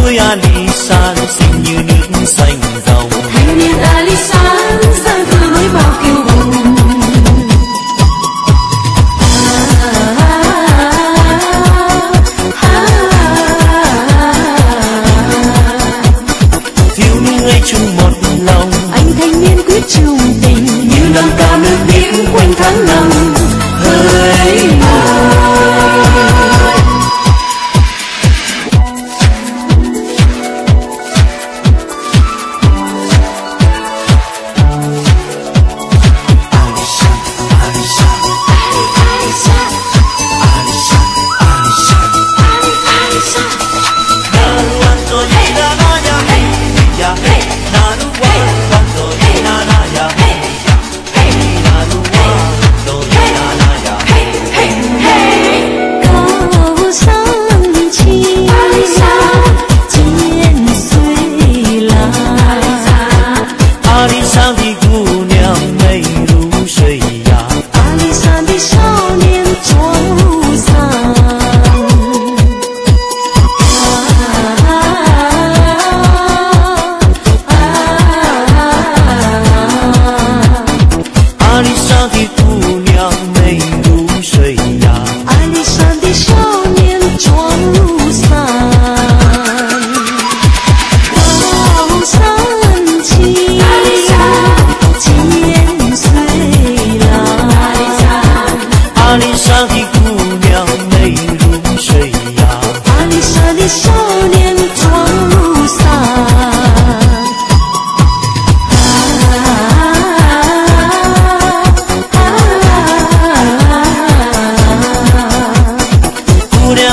núi A Li San xinh như nước xanh ròng. Thanh niên A Li San sang từ núi bao kiêu hùng. Thiếu nữ ấy chung một lòng, Anh thanh niên quyết chung tình như nâng cao nước biếc quanh tháng năm hỡi mơ.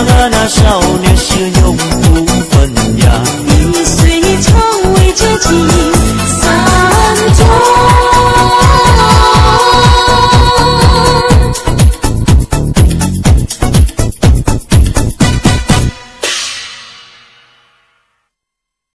少年是永不分呀， 你随唱为这情。